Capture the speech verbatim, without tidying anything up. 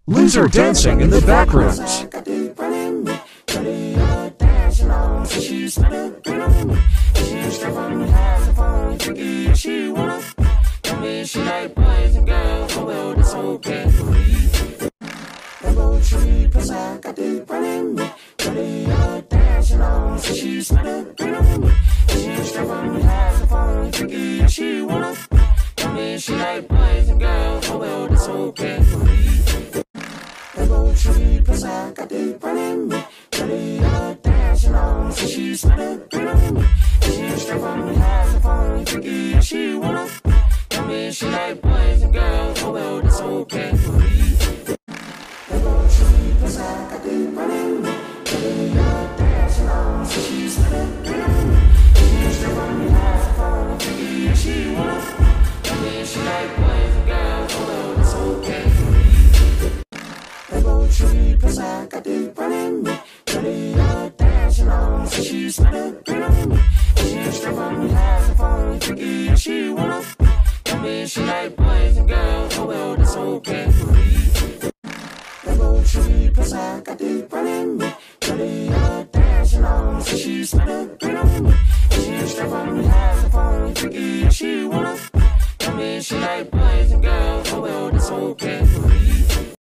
Loser dancing in the Backrooms. She like boys and girls, oh well, that's okay for me. Rainbow tree, plus I got deep running me. Really uh, dancing on, so she smelling good on me. She strap on me, having fun, thinking yeah, she wanna. I mean, she like boys and girls, oh well, that's okay for me. Rainbow tree, plus I got deep running me. Really uh, dancing on, so she smelling good on me. She strap on me, having fun, thinking yeah, she wanna. I mean, she like boys and girls, oh well, that's okay for me. Rainbow tree, plus I got deep running me. Really uh, dancing on, so she smelling good on me. She strap on me, having fun, thinking yeah, she wanna. I mean, she like boys and girls, oh well, that's okay for me. Rainbow tree, plus I got deep running me. Really uh, dancing on, so she smelling good on me. She strap on me, having fun, thinking yeah, she wanna. I mean, she like boys and girls, oh well, that's okay.